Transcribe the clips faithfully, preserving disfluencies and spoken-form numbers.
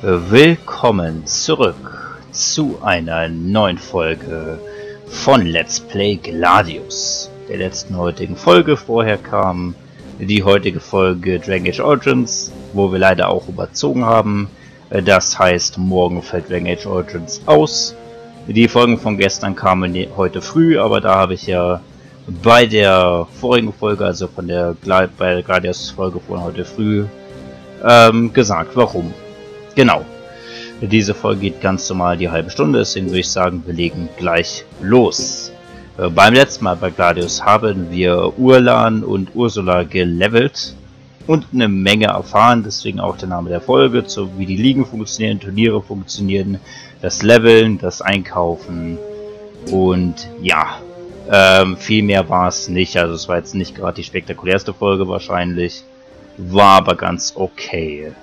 Willkommen zurück zu einer neuen Folge von Let's Play Gladius, der letzten heutigen Folge. Vorher kam die heutige Folge Dragon Age Origins, wo wir leider auch überzogen haben. Das heißt, morgen fällt Dragon Age Origins aus. Die Folgen von gestern kamen heute früh, aber da habe ich ja bei der vorigen Folge, also von der, bei der Gladius-Folge von heute früh, ähm, gesagt, warum. Genau. Diese Folge geht ganz normal die halbe Stunde, deswegen würde ich sagen, wir legen gleich los. Äh, beim letzten Mal bei Gladius haben wir Urlan und Ursula gelevelt und eine Menge erfahren, deswegen auch der Name der Folge, so wie die Ligen funktionieren, Turniere funktionieren, das Leveln, das Einkaufen und ja, ähm, viel mehr war es nicht, also es war jetzt nicht gerade die spektakulärste Folge wahrscheinlich, war aber ganz okay.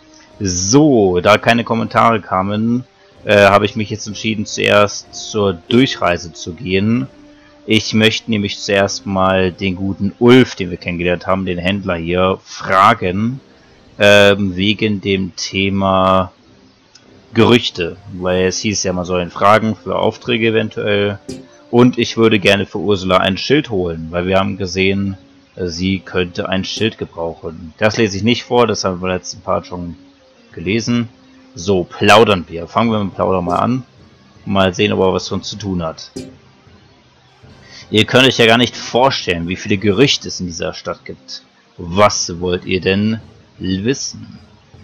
So, da keine Kommentare kamen, äh, habe ich mich jetzt entschieden, zuerst zur Durchreise zu gehen. Ich möchte nämlich zuerst mal den guten Ulf, den wir kennengelernt haben, den Händler hier, fragen, ähm, wegen dem Thema Gerüchte. Weil es hieß ja, man soll ihn fragen für Aufträge eventuell. Und ich würde gerne für Ursula ein Schild holen, weil wir haben gesehen, sie könnte ein Schild gebrauchen. Das lese ich nicht vor, das haben wir letzten Part schon gelesen. So, plaudern wir. Fangen wir mit dem Plaudern mal an. Mal sehen, ob er was für uns zu tun hat. Ihr könnt euch ja gar nicht vorstellen, wie viele Gerüchte es in dieser Stadt gibt. Was wollt ihr denn wissen?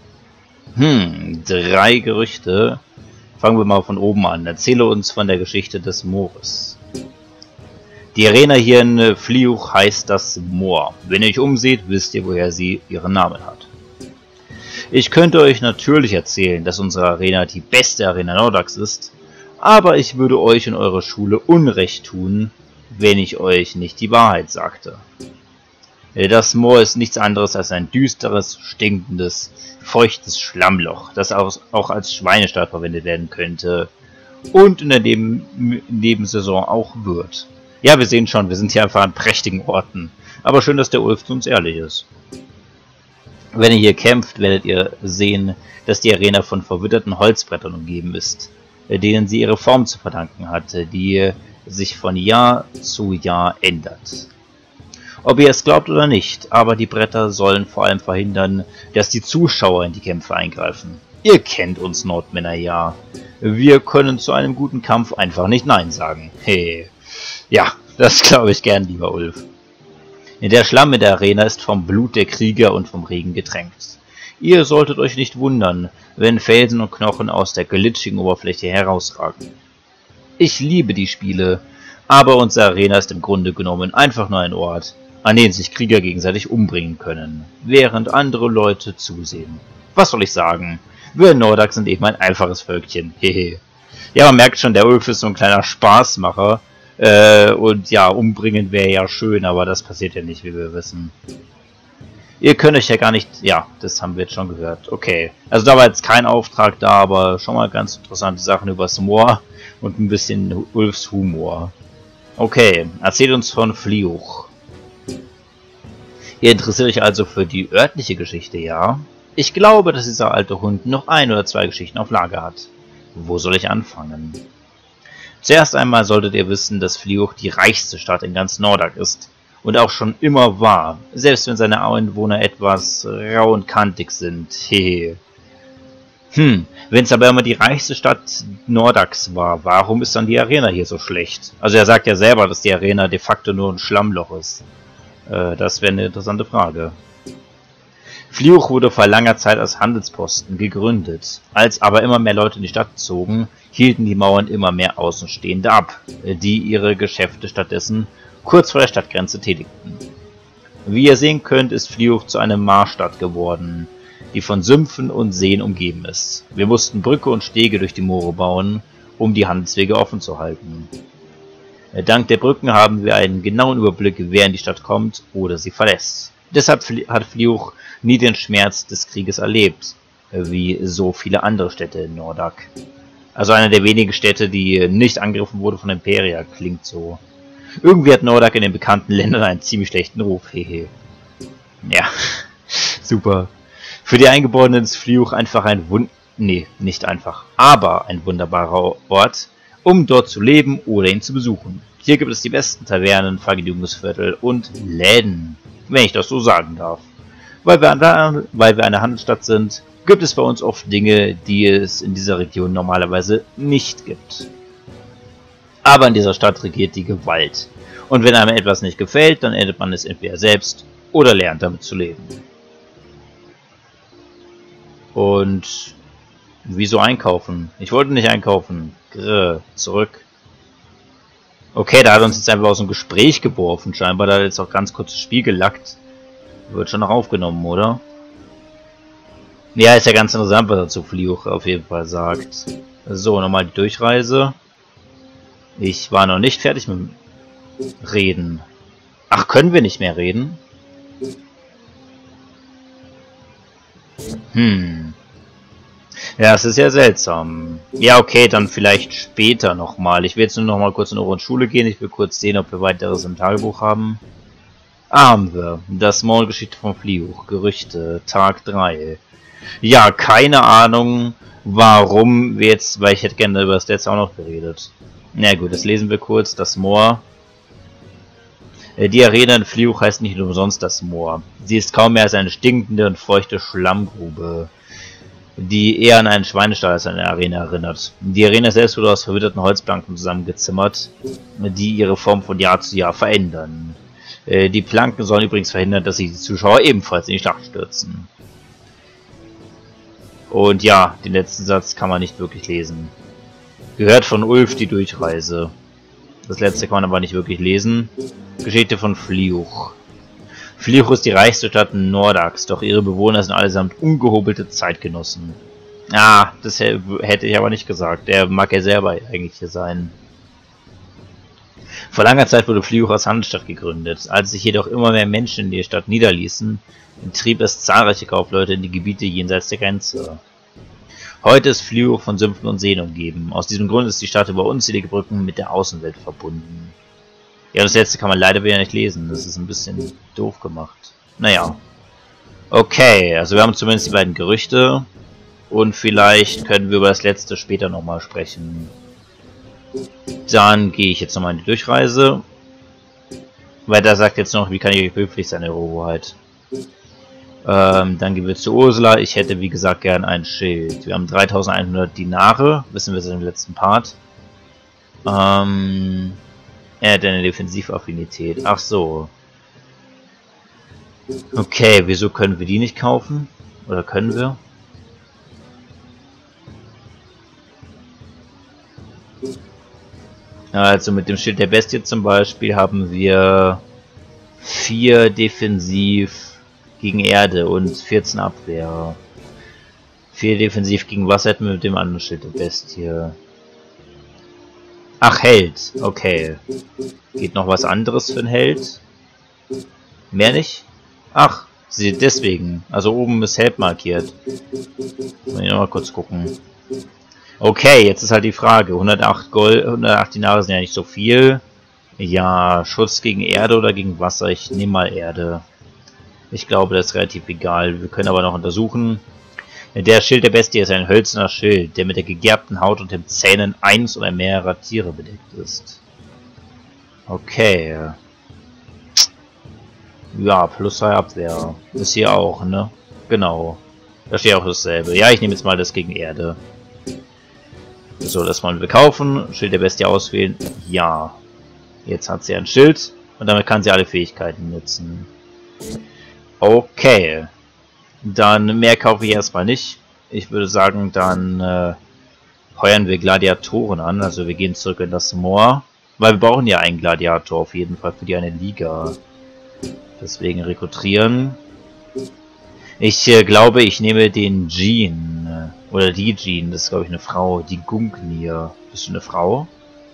Hm, drei Gerüchte. Fangen wir mal von oben an. Erzähle uns von der Geschichte des Moores. Die Arena hier in Fliuch heißt das Moor. Wenn ihr euch umseht, wisst ihr, woher sie ihren Namen hat. Ich könnte euch natürlich erzählen, dass unsere Arena die beste Arena Nordax ist, aber ich würde euch und eurer Schule Unrecht tun, wenn ich euch nicht die Wahrheit sagte. Das Moor ist nichts anderes als ein düsteres, stinkendes, feuchtes Schlammloch, das auch als Schweinestall verwendet werden könnte und in der Neben Nebensaison auch wird. Ja, wir sehen schon, wir sind hier einfach an prächtigen Orten, aber schön, dass der Ulf zu uns ehrlich ist. Wenn ihr hier kämpft, werdet ihr sehen, dass die Arena von verwitterten Holzbrettern umgeben ist, denen sie ihre Form zu verdanken hatte, die sich von Jahr zu Jahr ändert. Ob ihr es glaubt oder nicht, aber die Bretter sollen vor allem verhindern, dass die Zuschauer in die Kämpfe eingreifen. Ihr kennt uns Nordmänner ja. Wir können zu einem guten Kampf einfach nicht Nein sagen. Hey. Ja, das glaube ich gern, lieber Ulf. Der Schlamm in der Arena ist vom Blut der Krieger und vom Regen getränkt. Ihr solltet euch nicht wundern, wenn Felsen und Knochen aus der glitschigen Oberfläche herausragen. Ich liebe die Spiele, aber unsere Arena ist im Grunde genommen einfach nur ein Ort, an dem sich Krieger gegenseitig umbringen können, während andere Leute zusehen. Was soll ich sagen? Wir in Nordax sind eben ein einfaches Völkchen, hehe. Ja, man merkt schon, der Ulf ist so ein kleiner Spaßmacher. Äh, und ja, umbringen wäre ja schön, aber das passiert ja nicht, wie wir wissen. Ihr könnt euch ja gar nicht... Ja, das haben wir jetzt schon gehört. Okay, also da war jetzt kein Auftrag da, aber schon mal ganz interessante Sachen übers Moor und ein bisschen Ulfs Humor. Okay, erzählt uns von Fliuch. Ihr interessiert euch also für die örtliche Geschichte, ja? Ich glaube, dass dieser alte Hund noch ein oder zwei Geschichten auf Lager hat. Wo soll ich anfangen? Zuerst einmal solltet ihr wissen, dass Fliuch die reichste Stadt in ganz Nordag ist und auch schon immer war, selbst wenn seine Einwohner etwas rau und kantig sind. Hehe. Hm, wenn es aber immer die reichste Stadt Nordax war, warum ist dann die Arena hier so schlecht? Also er sagt ja selber, dass die Arena de facto nur ein Schlammloch ist. Äh, das wäre eine interessante Frage. Fliuch wurde vor langer Zeit als Handelsposten gegründet. Als aber immer mehr Leute in die Stadt zogen, hielten die Mauern immer mehr Außenstehende ab, die ihre Geschäfte stattdessen kurz vor der Stadtgrenze tätigten. Wie ihr sehen könnt, ist Fliuch zu einer Marstadt geworden, die von Sümpfen und Seen umgeben ist. Wir mussten Brücke und Stege durch die Moore bauen, um die Handelswege offen zu halten. Dank der Brücken haben wir einen genauen Überblick, wer in die Stadt kommt oder sie verlässt. Deshalb hat Fliuch nie den Schmerz des Krieges erlebt, wie so viele andere Städte in Nordag. Also eine der wenigen Städte, die nicht angegriffen wurde von Imperia, klingt so. Irgendwie hat Nordag in den bekannten Ländern einen ziemlich schlechten Ruf, hehe. Ja, super. Für die Eingeborenen ist Fliuch einfach ein Wund Nee, nicht einfach, aber ein wunderbarer Ort, um dort zu leben oder ihn zu besuchen. Hier gibt es die besten Tavernen, Vergnügungsviertel und Läden, wenn ich das so sagen darf. Weil wir, an, weil wir eine Handelsstadt sind, gibt es bei uns oft Dinge, die es in dieser Region normalerweise nicht gibt. Aber in dieser Stadt regiert die Gewalt. Und wenn einem etwas nicht gefällt, dann ändert man es entweder selbst oder lernt damit zu leben. Und wieso einkaufen? Ich wollte nicht einkaufen. Grrr, zurück. Okay, da hat uns jetzt einfach aus dem Gespräch geworfen. Scheinbar, da hat jetzt auch ganz kurz das Spiel gelackt. Wird schon noch aufgenommen, oder? Ja, ist ja ganz interessant, was er zu Fluch auf jeden Fall sagt. So, nochmal die Durchreise. Ich war noch nicht fertig mit dem Reden. Ach, können wir nicht mehr reden? Hm. Ja, es ist ja seltsam. Ja, okay, dann vielleicht später nochmal. Ich will jetzt nur noch mal kurz in eure Schule gehen. Ich will kurz sehen, ob wir weiteres im Tagebuch haben. Ah, haben wir. Das Maulgeschichte von Fluch. Gerüchte. Tag drei. Ja, keine Ahnung, warum wir jetzt... Weil ich hätte gerne über das letzte auch noch geredet. Na gut, das lesen wir kurz. Das Moor. Die Arena in Fluch heißt nicht umsonst das Moor. Sie ist kaum mehr als eine stinkende und feuchte Schlammgrube, die eher an einen Schweinestall als an eine Arena erinnert. Die Arena selbst wurde aus verwitterten Holzplanken zusammengezimmert, die ihre Form von Jahr zu Jahr verändern. Die Planken sollen übrigens verhindern, dass sich die Zuschauer ebenfalls in die Schlacht stürzen. Und ja, den letzten Satz kann man nicht wirklich lesen. Gehört von Ulf die Durchreise. Das letzte kann man aber nicht wirklich lesen. Geschichte von Fluch. Fluch ist die reichste Stadt Nordax, doch ihre Bewohner sind allesamt ungehobelte Zeitgenossen. Ah, das hätte ich aber nicht gesagt. Der mag ja selber eigentlich hier sein. Vor langer Zeit wurde Fluch als Handelsstadt gegründet. Als sich jedoch immer mehr Menschen in die Stadt niederließen, trieb es zahlreiche Kaufleute in die Gebiete jenseits der Grenze. Heute ist Fluch von Sümpfen und Seen umgeben. Aus diesem Grund ist die Stadt über unzählige Brücken mit der Außenwelt verbunden. Ja, das letzte kann man leider wieder nicht lesen. Das ist ein bisschen doof gemacht. Naja. Okay, also wir haben zumindest die beiden Gerüchte. Und vielleicht können wir über das letzte später nochmal sprechen. Dann gehe ich jetzt nochmal in die Durchreise. Weil da sagt jetzt noch, wie kann ich euch behilflich sein, Eure Hoheit. Ähm, dann gehen wir zu Ursula. Ich hätte, wie gesagt, gern ein Schild. Wir haben dreitausendeinhundert Dinare. Wissen wir es im letzten Part. Ähm... Er hat eine Defensivaffinität. Ach so. Okay, wieso können wir die nicht kaufen? Oder können wir? Also mit dem Schild der Bestie zum Beispiel haben wir vier Defensiv gegen Erde und vierzehn Abwehr. vier Defensiv gegen Wasser hätten wir mit dem anderen Schild der Bestie. Ach, Held. Okay. Geht noch was anderes für einen Held? Mehr nicht? Ach, sie deswegen. Also oben ist Held markiert. Muss ich noch mal kurz gucken. Okay, jetzt ist halt die Frage. hundertacht Gold, hundertacht Dinare sind ja nicht so viel. Ja, Schutz gegen Erde oder gegen Wasser? Ich nehme mal Erde. Ich glaube, das ist relativ egal. Wir können aber noch untersuchen. Der Schild der Bestie ist ein hölzerner Schild, der mit der gegerbten Haut und den Zähnen eins oder mehrerer Tiere bedeckt ist. Okay. Ja, plus zwei Abwehr. Ist hier auch, ne? Genau. Da steht auch dasselbe. Ja, ich nehme jetzt mal das gegen Erde. So, das wollen wir kaufen. Schild der Bestie auswählen. Ja. Jetzt hat sie ein Schild und damit kann sie alle Fähigkeiten nutzen. Okay. Dann mehr kaufe ich erstmal nicht. Ich würde sagen, dann äh, heuern wir Gladiatoren an. Also wir gehen zurück in das Moor. Weil wir brauchen ja einen Gladiator auf jeden Fall für die eine Liga. Deswegen rekrutieren. Ich äh, glaube, ich nehme den Jean. Oder die Jean. Das ist, glaube ich, eine Frau. Die Gungnir. Bist du eine Frau?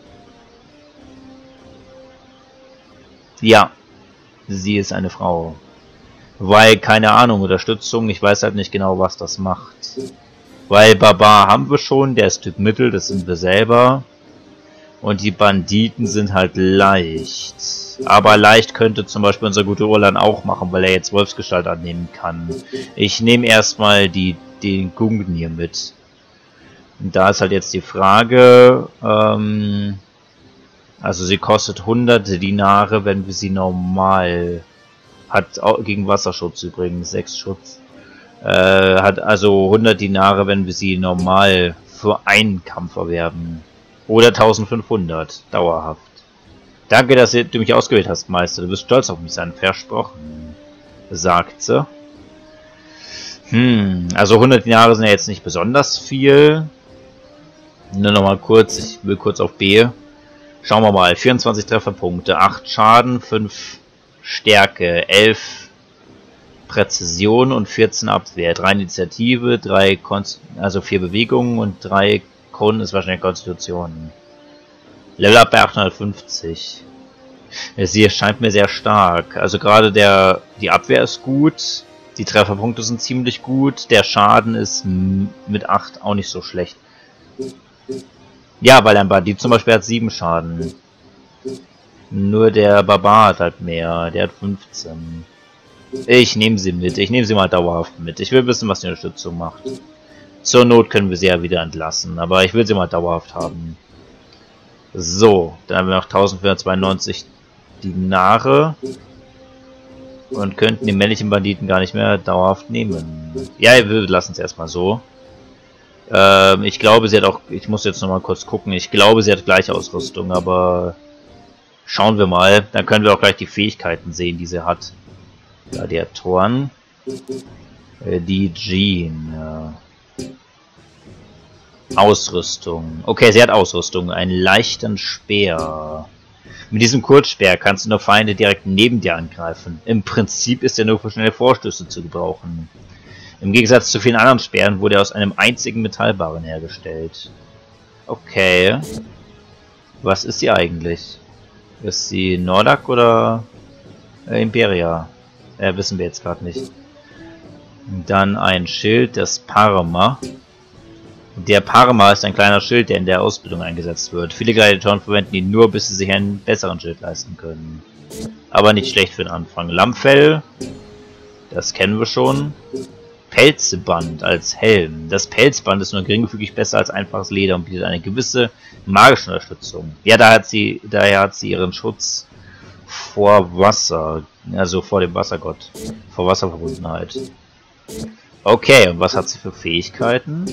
Ja. Sie ist eine Frau. Weil, keine Ahnung, Unterstützung, ich weiß halt nicht genau, was das macht. Weil Barbar haben wir schon, der ist Typ Mittel, das sind wir selber. Und die Banditen sind halt leicht. Aber leicht könnte zum Beispiel unser guter Urlan auch machen, weil er jetzt Wolfsgestalt annehmen kann. Ich nehme erstmal die, den Gungnir mit. Und da ist halt jetzt die Frage, ähm, also sie kostet hundert Dinare, wenn wir sie normal, hat auch gegen Wasserschutz übrigens, sechs Schutz, äh, hat also hundert Dinare, wenn wir sie normal für einen Kampf erwerben. Oder eintausendfünfhundert, dauerhaft. Danke, dass du mich ausgewählt hast, Meister, du wirst stolz auf mich sein, versprochen, sagt sie. Hm, also hundert Dinare sind ja jetzt nicht besonders viel. Nur noch mal kurz, ich will kurz auf B. Schauen wir mal, vierundzwanzig Trefferpunkte, acht Schaden, fünf Stärke, elf Präzision und vierzehn Abwehr, drei Initiative, drei Konst also vier Bewegungen und drei Kronen ist wahrscheinlich Konstitution. Level Up bei achthundertfünfzig. Sie erscheint mir sehr stark. Also gerade der die Abwehr ist gut, die Trefferpunkte sind ziemlich gut, der Schaden ist mit acht auch nicht so schlecht. Ja, weil ein Bandit zum Beispiel hat sieben Schaden. Nur der Barbar hat halt mehr, der hat fünfzehn. Ich nehme sie mit, ich nehme sie mal dauerhaft mit. Ich will wissen, was die Unterstützung macht. Zur Not können wir sie ja wieder entlassen, aber ich will sie mal dauerhaft haben. So, dann haben wir noch eintausendvierhundertzweiundneunzig Dinare. Und könnten die männlichen Banditen gar nicht mehr dauerhaft nehmen. Ja, wir lassen es erstmal so. Ähm, ich glaube, sie hat auch... Ich muss jetzt nochmal kurz gucken. Ich glaube, sie hat gleiche Ausrüstung, aber... Schauen wir mal. Dann können wir auch gleich die Fähigkeiten sehen, die sie hat. Gladiatoren. Äh, die Jean. Ja. Ausrüstung. Okay, sie hat Ausrüstung. Einen leichten Speer. Mit diesem Kurzspeer kannst du nur Feinde direkt neben dir angreifen. Im Prinzip ist er nur für schnelle Vorstöße zu gebrauchen. Im Gegensatz zu vielen anderen Speeren wurde er aus einem einzigen Metallbarren hergestellt. Okay. Was ist sie eigentlich? Ist sie Nordak oder äh, Imperia? Äh, wissen wir jetzt gerade nicht. Dann ein Schild, das Parma. Der Parma ist ein kleiner Schild, der in der Ausbildung eingesetzt wird. Viele Gladiatoren verwenden ihn nur, bis sie sich einen besseren Schild leisten können. Aber nicht schlecht für den Anfang. Lammfell, das kennen wir schon. Pelzband als Helm. Das Pelzband ist nur geringfügig besser als einfaches Leder und bietet eine gewisse magische Unterstützung. Ja, da hat sie, daher hat sie ihren Schutz vor Wasser, also vor dem Wassergott, vor Wasserverbundenheit. Okay, und was hat sie für Fähigkeiten?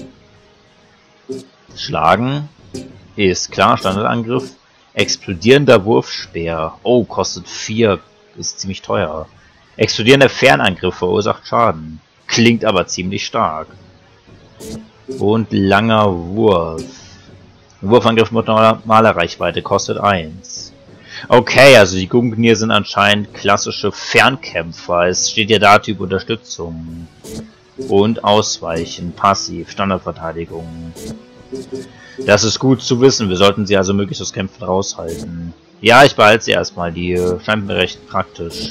Schlagen ist klar, Standardangriff. Explodierender Wurfspeer. Oh, kostet vier, ist ziemlich teuer. Explodierender Fernangriff verursacht Schaden. Klingt aber ziemlich stark. Und langer Wurf. Wurfangriff mit normaler Reichweite kostet eins. Okay, also die Gungnir sind anscheinend klassische Fernkämpfer. Es steht ja da Typ Unterstützung. Und Ausweichen, passiv, Standardverteidigung. Das ist gut zu wissen. Wir sollten sie also möglichst aus Kämpfen raushalten. Ja, ich behalte sie erstmal. Die scheint mir recht praktisch.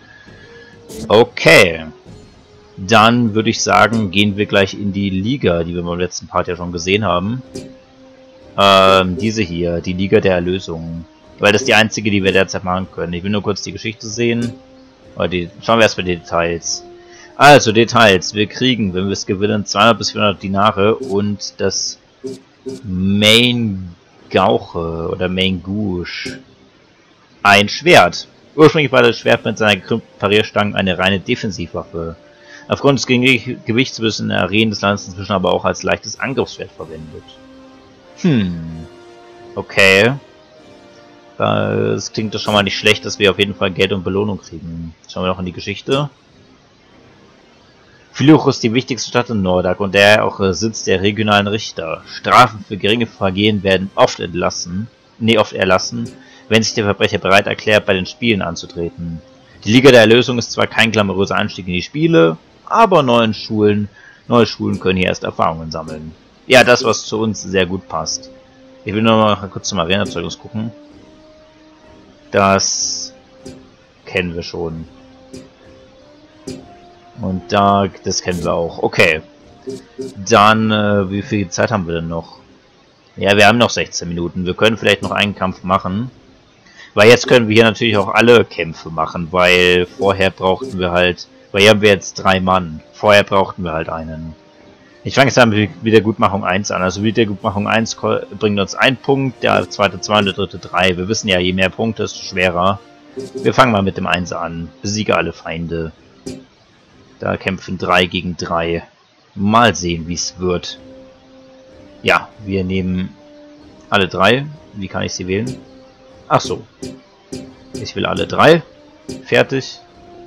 Okay. Dann würde ich sagen, gehen wir gleich in die Liga, die wir beim letzten Part ja schon gesehen haben. Ähm, diese hier, die Liga der Erlösung. Weil das ist die einzige, die wir derzeit machen können. Ich will nur kurz die Geschichte sehen. Oder die, schauen wir erstmal die Details. Also, Details. Wir kriegen, wenn wir es gewinnen, zweihundert bis vierhundert Dinare und das Main Gauche oder Main Gouche. Ein Schwert. Ursprünglich war das Schwert mit seiner gekrümmten Parierstangen eine reine Defensivwaffe. Aufgrund des geringen Gewichts wird es in den Arenen des Landes inzwischen aber auch als leichtes Angriffsschwert verwendet. Hm. Okay. Das klingt doch schon mal nicht schlecht, dass wir auf jeden Fall Geld und Belohnung kriegen. Schauen wir noch in die Geschichte. Fluch ist die wichtigste Stadt in Nordak und daher auch Sitz der regionalen Richter. Strafen für geringe Vergehen werden oft entlassen, nee, oft erlassen, wenn sich der Verbrecher bereit erklärt, bei den Spielen anzutreten. Die Liga der Erlösung ist zwar kein glamouröser Einstieg in die Spiele, aber neuen Schulen, neue Schulen können hier erst Erfahrungen sammeln. Ja, das, was zu uns sehr gut passt. Ich will nur mal kurz zum Arena-Zeugnis gucken. Das kennen wir schon. Und da, das kennen wir auch. Okay. Dann, äh, wie viel Zeit haben wir denn noch? Ja, wir haben noch sechzehn Minuten. Wir können vielleicht noch einen Kampf machen. Weil jetzt können wir hier natürlich auch alle Kämpfe machen, weil vorher brauchten wir halt... Weil hier haben wir jetzt drei Mann. Vorher brauchten wir halt einen. Ich fange jetzt an mit Wiedergutmachung eins an. Also Wiedergutmachung eins bringt uns einen Punkt, der zweite zwei und der dritte drei. Wir wissen ja, je mehr Punkte, desto schwerer. Wir fangen mal mit dem eins an. Besiege alle Feinde. Da kämpfen drei gegen drei. Mal sehen, wie es wird. Ja, wir nehmen alle drei. Wie kann ich sie wählen? Ach so. Ich will alle drei. Fertig.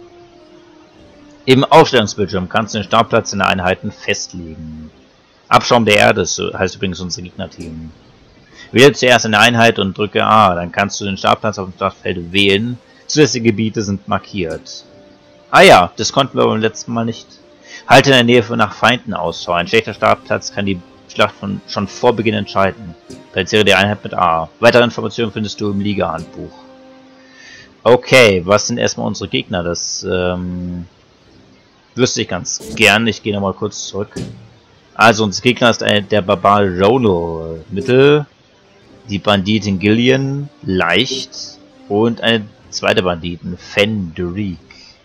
Im Aufstellungsbildschirm kannst du den Startplatz in der Einheiten festlegen. Abschaum der Erde, so heißt übrigens unser Gegnerteam. Wähle zuerst eine Einheit und drücke A, dann kannst du den Startplatz auf dem Startfeld wählen. Zusätzliche Gebiete sind markiert. Ah ja, das konnten wir beim letzten Mal nicht. Halte in der Nähe von nach Feinden Ausschau. Ein schlechter Startplatz kann die Schlacht von, schon vor Beginn entscheiden. Platziere die Einheit mit A. Weitere Informationen findest du im Liga-Handbuch. Okay, was sind erstmal unsere Gegner? Das ähm, wüsste ich ganz gern. Ich gehe nochmal kurz zurück. Also unser Gegner ist ein, der Barbar Rono Mittel, die Banditin Gillian leicht und eine zweite Banditin Fenderic.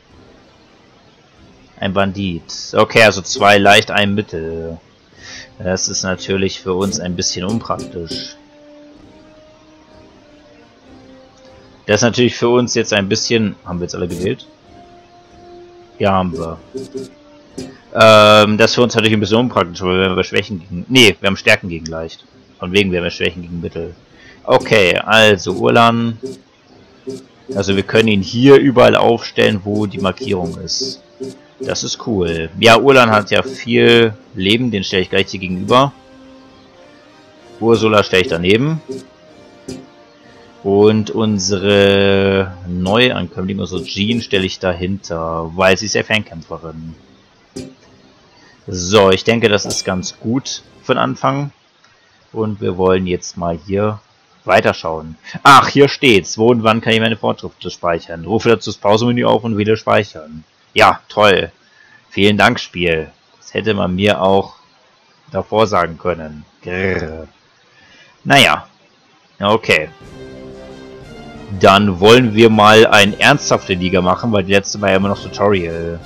Ein Bandit. Okay, also zwei leicht, ein Mittel. Das ist natürlich für uns ein bisschen unpraktisch. Das ist natürlich für uns jetzt ein bisschen... Haben wir jetzt alle gewählt? Ja, haben wir. Ähm, das ist für uns natürlich ein bisschen unpraktisch, weil wir Schwächen gegen... Nee, wir haben Stärken gegen leicht. Von wegen wir haben Schwächen gegen Mittel. Okay, also Urlan. Also wir können ihn hier überall aufstellen, wo die Markierung ist. Das ist cool. Ja, Urlan hat ja viel Leben, den stelle ich gleich hier gegenüber. Ursula stelle ich daneben. Und unsere Neuankömmling, also Jean, stelle ich dahinter, weil sie ist ja Fernkämpferin. So, ich denke, das ist ganz gut für den Anfang. Und wir wollen jetzt mal hier weiterschauen. Ach, hier steht's. Wo und wann kann ich meine Fortschritte speichern? Rufe dazu das Pausemenü auf und wieder speichern. Ja, toll. Vielen Dank, Spiel. Das hätte man mir auch davor sagen können. Grrr. Naja. Okay. Dann wollen wir mal eine ernsthafte Liga machen, weil die letzte war ja immer noch Tutorial.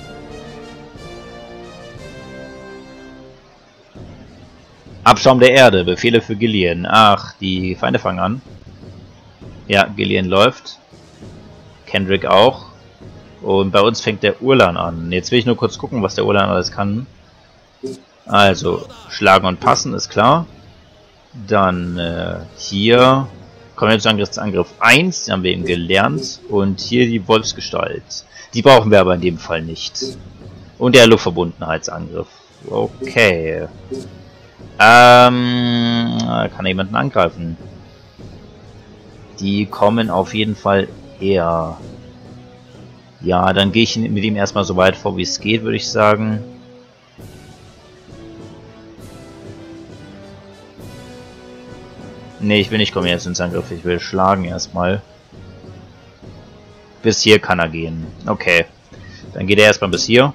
Abschaum der Erde. Befehle für Gillian. Ach, die Feinde fangen an. Ja, Gillian läuft. Kendrick auch. Und bei uns fängt der Urlan an. Jetzt will ich nur kurz gucken, was der Urlan alles kann. Also, schlagen und passen ist klar. Dann äh, hier Konventsangriff Angriff eins, den haben wir eben gelernt. Und hier die Wolfsgestalt. Die brauchen wir aber in dem Fall nicht. Und der Luftverbundenheitsangriff. Okay. Ähm, kann jemanden angreifen? Die kommen auf jeden Fall her. Ja, dann gehe ich mit ihm erstmal so weit vor, wie es geht, würde ich sagen. Ne, ich will nicht kommen jetzt ins Angriff, ich will schlagen erstmal. Bis hier kann er gehen. Okay. Dann geht er erstmal bis hier.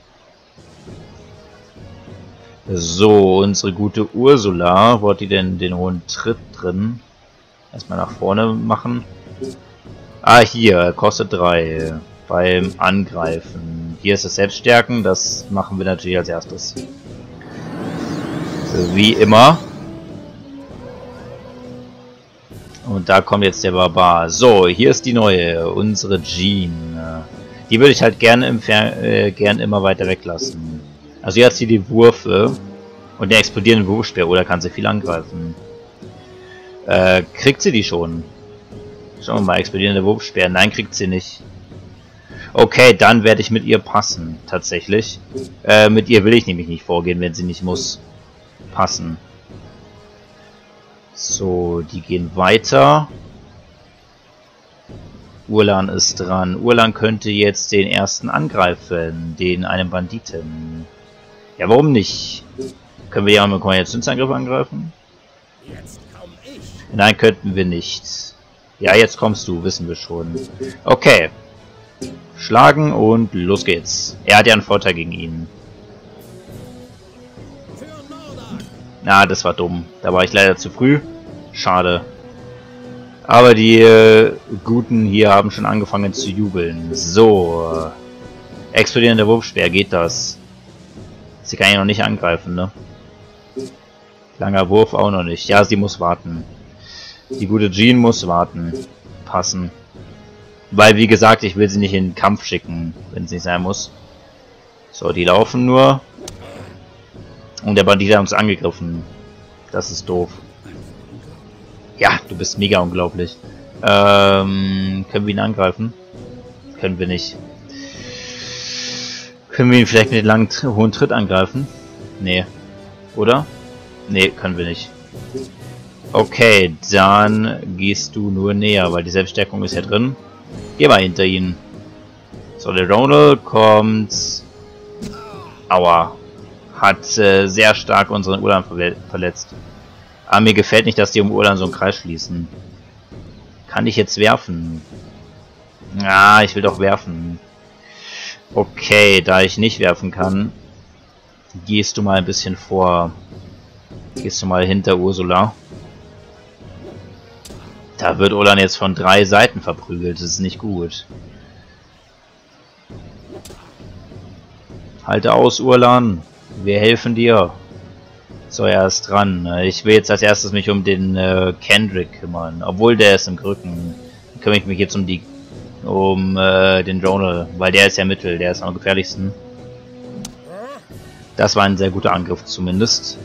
So, unsere gute Ursula. Wo hat die denn den hohen Tritt drin? Erstmal nach vorne machen. Ah, hier, kostet drei. Beim Angreifen. Hier ist das Selbststärken, das machen wir natürlich als erstes. So, wie immer. Und da kommt jetzt der Barbar. So, hier ist die neue, unsere Jean. Die würde ich halt gerne im Fer äh, gern immer weiter weglassen. Also jetzt hier die Würfe und den explodierenden Wurfspeer, oder kann sie viel angreifen? Äh, kriegt sie die schon? Schauen wir mal, explodierende Wurfspeer. Nein, kriegt sie nicht. Okay, dann werde ich mit ihr passen, tatsächlich. Äh, mit ihr will ich nämlich nicht vorgehen, wenn sie nicht muss. Passen. So, die gehen weiter. Urlan ist dran. Urlan könnte jetzt den ersten angreifen, den einen Banditen. Ja, warum nicht? Können wir ja mal Koordinationsangriff angreifen? Nein, könnten wir nicht. Ja, jetzt kommst du, wissen wir schon. Okay. Schlagen und los geht's. Er hat ja einen Vorteil gegen ihn. Na, das war dumm. Da war ich leider zu früh. Schade. Aber die äh, Guten hier haben schon angefangen zu jubeln. So. Explodierender Wurfspeer, geht das? Sie kann ja noch nicht angreifen, ne? Langer Wurf auch noch nicht. Ja, sie muss warten. Die gute Jean muss warten. Passen. Weil, wie gesagt, ich will sie nicht in den Kampf schicken, wenn es nicht sein muss. So, die laufen nur. Und der Bandit hat uns angegriffen. Das ist doof. Ja, du bist mega unglaublich. Ähm, können wir ihn angreifen? Können wir nicht. Können wir ihn vielleicht mit dem langen hohen Tritt angreifen? Nee. Oder? Nee, können wir nicht. Okay, dann gehst du nur näher, weil die Selbststärkung ist ja drin. Geh mal hinter ihn. So, der Ronald kommt. Aua. Hat äh, sehr stark unseren Ulan verle verletzt. Aber mir gefällt nicht, dass die um Ulan so einen Kreis schließen. Kann ich jetzt werfen? Ja, ich will doch werfen. Okay, da ich nicht werfen kann, gehst du mal ein bisschen vor. Gehst du mal hinter Ursula. Da wird Ulan jetzt von drei Seiten verprügelt. Das ist nicht gut. Halte aus, Ulan. Wir helfen dir. So, er ist dran. Ich will jetzt als erstes mich um den äh, Kendrick kümmern. Obwohl, der ist im Rücken. Dann kümmere ich mich jetzt um die um äh, den Jonah, weil der ist ja Mittel, der ist am gefährlichsten. Das war ein sehr guter Angriff zumindest.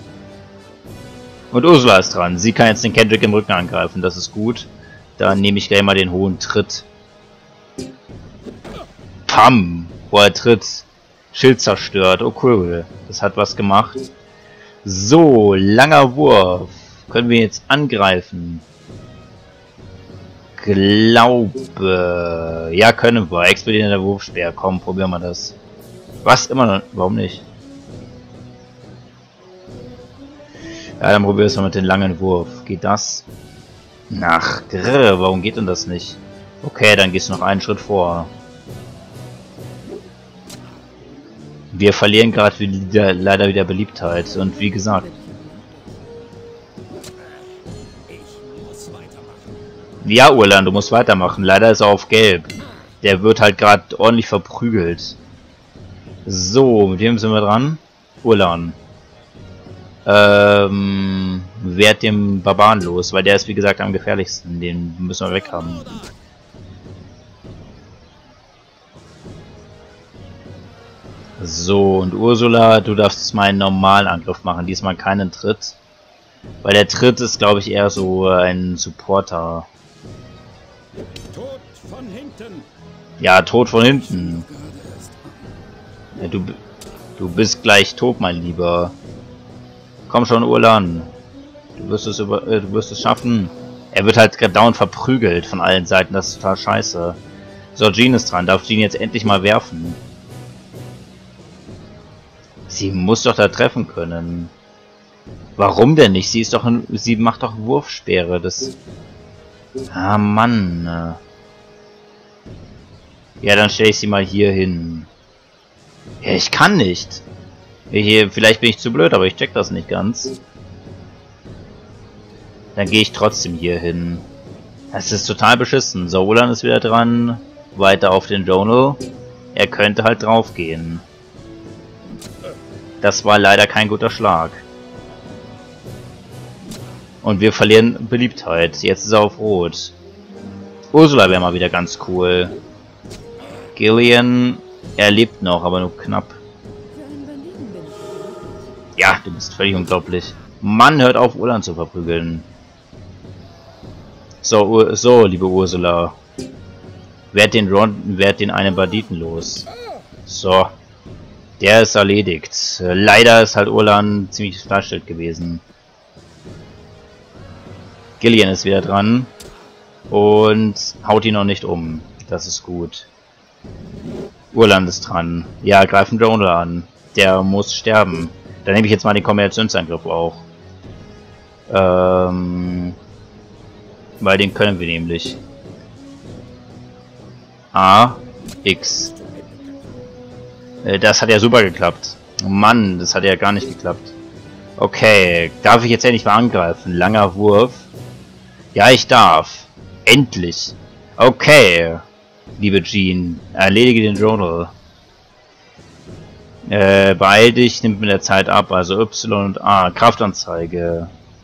Und Ursula ist dran. Sie kann jetzt den Kendrick im Rücken angreifen, das ist gut. Dann nehme ich gleich mal den hohen Tritt. Pam! Hoher Tritt. Schild zerstört. Oh cool. Das hat was gemacht. So, langer Wurf. Können wir jetzt angreifen? Glaube. Ja, können wir. Explodierender Wurfspeer. Komm, probieren wir das. Was? Immer noch? Warum nicht? Ja, dann probieren wir es mal mit dem langen Wurf. Geht das? Ach, grrr, warum geht denn das nicht? Okay, dann gehst du noch einen Schritt vor. Wir verlieren gerade wieder, leider wieder Beliebtheit. Und wie gesagt... Ja, Urlan, du musst weitermachen. Leider ist er auf Gelb. Der wird halt gerade ordentlich verprügelt. So, mit wem sind wir dran? Urlan. Ähm, werd dem Barbaren los, weil der ist wie gesagt am gefährlichsten. Den müssen wir weg haben. So, und Ursula, du darfst mal einen normalen Angriff machen. Diesmal keinen Tritt. Weil der Tritt ist, glaube ich, eher so ein Supporter. Tod von hinten. Ja, Tod von hinten. Ja, du, du bist gleich tot, mein Lieber. Komm schon, Urlan. Du wirst es über, äh, du wirst es schaffen. Er wird halt dauernd verprügelt von allen Seiten. Das ist total scheiße. So, Jean ist dran. Darf Jean jetzt endlich mal werfen? Sie muss doch da treffen können. Warum denn nicht? Sie ist doch ein, sie macht doch Wurfspeere. Das. Ah Mann. Ja, dann stelle ich sie mal hier hin. Ja, ich kann nicht. Hier, vielleicht bin ich zu blöd, aber ich check das nicht ganz. Dann gehe ich trotzdem hier hin. Das ist total beschissen. So, Ulan ist wieder dran. Weiter auf den Jonah. Er könnte halt drauf gehen. Das war leider kein guter Schlag. Und wir verlieren Beliebtheit. Jetzt ist er auf Rot. Ursula wäre mal wieder ganz cool. Gillian, er lebt noch, aber nur knapp. Ja, du bist völlig unglaublich. Mann, hört auf, Ulan zu verprügeln. So, so, liebe Ursula. Werd den Ron, werd den einen Banditen los. So. Der ist erledigt. Leider ist halt Ulan ziemlich Fleischschild gewesen. Gillian ist wieder dran. Und haut ihn noch nicht um. Das ist gut. Ulan ist dran. Ja, greifen Jonah an. Der muss sterben. Dann nehme ich jetzt mal den Kombinationsangriff auch. Ähm, weil den können wir nämlich. A, X. Äh, das hat ja super geklappt. Mann, das hat ja gar nicht geklappt. Okay, darf ich jetzt endlich mal angreifen? Langer Wurf. Ja, ich darf. Endlich. Okay, liebe Jean. Erledige den Jonah. Äh, beeil dich, nimmt mit der Zeit ab, also Y und A. Kraftanzeige.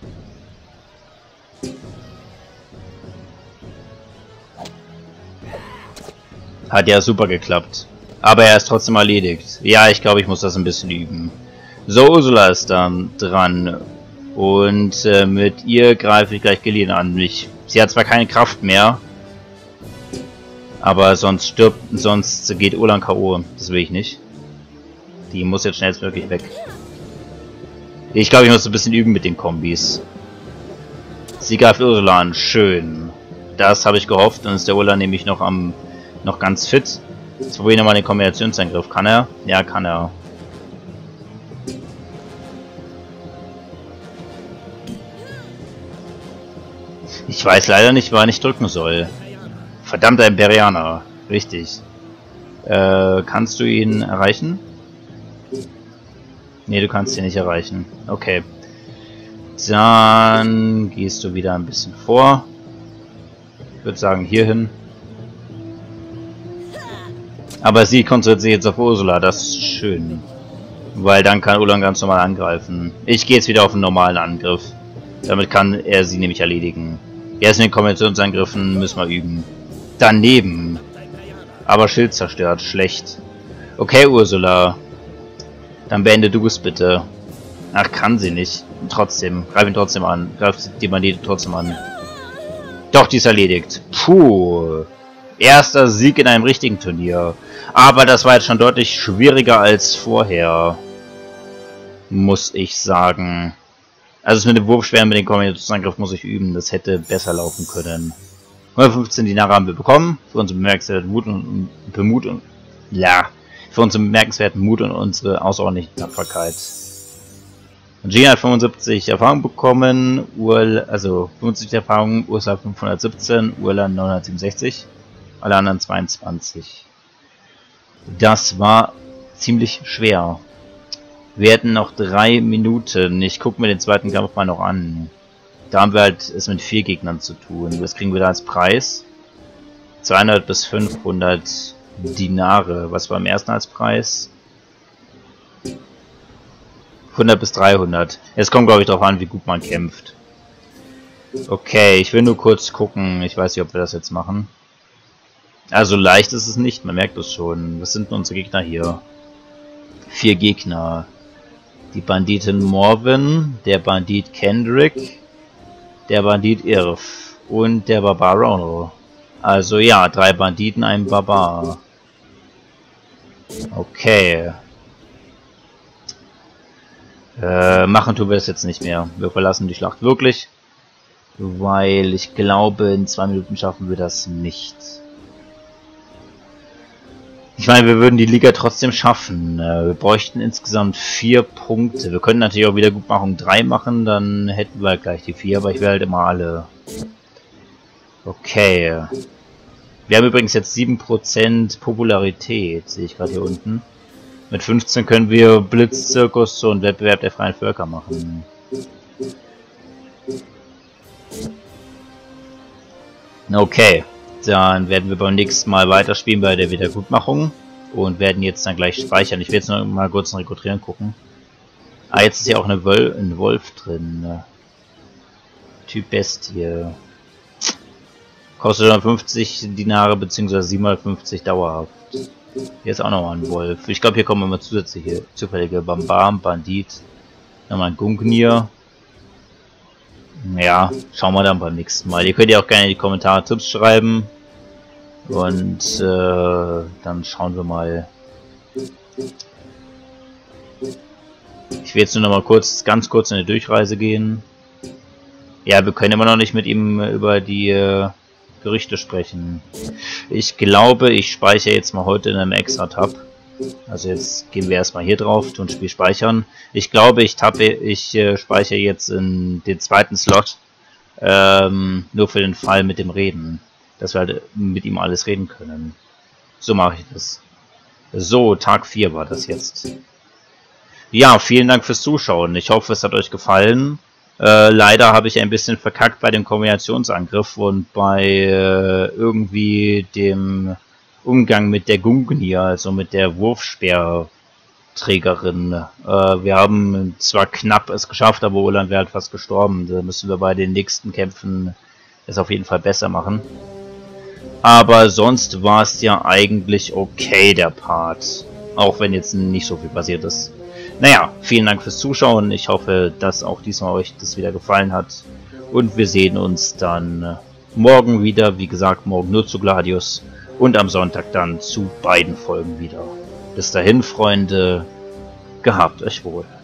Hat ja super geklappt. Aber er ist trotzdem erledigt. Ja, ich glaube, ich muss das ein bisschen üben. So, Ursula ist dann dran. Und äh, mit ihr greife ich gleich Gelien an. Mich. Sie hat zwar keine Kraft mehr. Aber sonst stirbt, sonst geht Ulan K O. Das will ich nicht. Die muss jetzt schnellstmöglich weg. Ich glaube, ich muss ein bisschen üben mit den Kombis. Sie greift Ursula an. Schön. Das habe ich gehofft. Dann ist der Ulan nämlich noch am noch ganz fit. Jetzt probieren wir mal den Kombinationsangriff. Kann er? Ja, kann er. Ich weiß leider nicht, wann ich drücken soll. Verdammter Imperianer. Richtig. Äh, kannst du ihn erreichen? Ne, du kannst ihn nicht erreichen. Okay. Dann gehst du wieder ein bisschen vor. Ich würde sagen, hierhin. Aber sie konzentriert sich jetzt auf Ursula, das ist schön. Weil dann kann Ulan ganz normal angreifen. Ich gehe jetzt wieder auf einen normalen Angriff. Damit kann er sie nämlich erledigen. Erst mit den Kombinationsangriffen müssen wir üben. Daneben. Aber Schild zerstört, schlecht. Okay, Ursula. Dann beende du es bitte. Ach, kann sie nicht. Trotzdem, greif ihn trotzdem an. Greif die Bandite trotzdem an. Doch, die ist erledigt. Puh. Erster Sieg in einem richtigen Turnier. Aber das war jetzt schon deutlich schwieriger als vorher. Muss ich sagen. Also das mit dem Wurfschweren, mit dem Kombinationsangriff muss ich üben. Das hätte besser laufen können. hundertfünfzehn Dinare haben wir bekommen. Für unseren bemerkenswerten Mut und, und Mut und ja, für unseren bemerkenswerten Mut und unsere außerordentliche Tapferkeit. Gina hat fünfundsiebzig Erfahrung bekommen. Url, also fünfundsiebzig Erfahrung, Ursula fünfhundertsiebzehn, Urla neunhundertsiebenundsechzig. Alle anderen zweiundzwanzig. Das war ziemlich schwer. Wir hätten noch drei Minuten. Ich gucke mir den zweiten Kampf mal noch an. Da haben wir halt es mit vier Gegnern zu tun. Was kriegen wir da als Preis? zweihundert bis fünfhundert Dinare. Was war im ersten als Preis? hundert bis dreihundert. Es kommt, glaube ich, darauf an, wie gut man kämpft. Okay, ich will nur kurz gucken. Ich weiß nicht, ob wir das jetzt machen. Also leicht ist es nicht, man merkt es schon. Was sind denn unsere Gegner hier? Vier Gegner. Die Banditin Morven, der Bandit Kendrick, der Bandit Irv und der Barbar Ronald. Also ja, drei Banditen, ein Barbar. Okay. Äh, machen tun wir das jetzt nicht mehr. Wir verlassen die Schlacht wirklich. Weil ich glaube, in zwei Minuten schaffen wir das nicht. Ich meine, wir würden die Liga trotzdem schaffen. Wir bräuchten insgesamt vier Punkte. Wir können natürlich auch Wiedergutmachung drei machen, dann hätten wir halt gleich die vier, aber ich will halt immer alle. Okay. Wir haben übrigens jetzt sieben Prozent Popularität, sehe ich gerade hier unten. Mit fünfzehn können wir Blitzzirkus und Wettbewerb der freien Völker machen. Okay. Dann werden wir beim nächsten Mal weiterspielen bei der Wiedergutmachung und werden jetzt dann gleich speichern. Ich will jetzt noch mal kurz ein Rekrutieren gucken. Ah, jetzt ist ja auch eine Wol ein Wolf drin. Typ Bestie. Kostet hundertfünfzig Dinare bzw. siebenhundertfünfzig dauerhaft. Hier ist auch nochmal ein Wolf. Ich glaube, hier kommen immer zusätzliche zufällige Bambam, Bandit. Nochmal ein Gungnir. Ja, schauen wir dann beim nächsten Mal. Ihr könnt ja auch gerne in die Kommentare Tipps schreiben. Und äh, dann schauen wir mal. Ich will jetzt nur noch mal kurz, ganz kurz in eine Durchreise gehen. Ja, wir können immer noch nicht mit ihm über die äh, Gerüchte sprechen. Ich glaube, ich speichere jetzt mal heute in einem extra Tab. Also jetzt gehen wir erstmal hier drauf, tun Spiel speichern. Ich glaube, ich tappe, ich äh, speichere jetzt in den zweiten Slot. Ähm, nur für den Fall mit dem Reden. Dass wir halt mit ihm alles reden können. So mache ich das. So, Tag vier war das jetzt. Ja, vielen Dank fürs Zuschauen. Ich hoffe, es hat euch gefallen. Äh, leider habe ich ein bisschen verkackt bei dem Kombinationsangriff und bei äh, irgendwie dem Umgang mit der Gungnir, also mit der Wurfspeer Trägerin. Äh, wir haben zwar knapp es geschafft, aber Oland wäre halt fast gestorben. Da müssen wir bei den nächsten Kämpfen es auf jeden Fall besser machen. Aber sonst war es ja eigentlich okay, der Part. Auch wenn jetzt nicht so viel passiert ist. Naja, vielen Dank fürs Zuschauen. Ich hoffe, dass auch diesmal euch das wieder gefallen hat. Und wir sehen uns dann morgen wieder. Wie gesagt, morgen nur zu Gladius. Und am Sonntag dann zu beiden Folgen wieder. Bis dahin, Freunde. Gehabt euch wohl.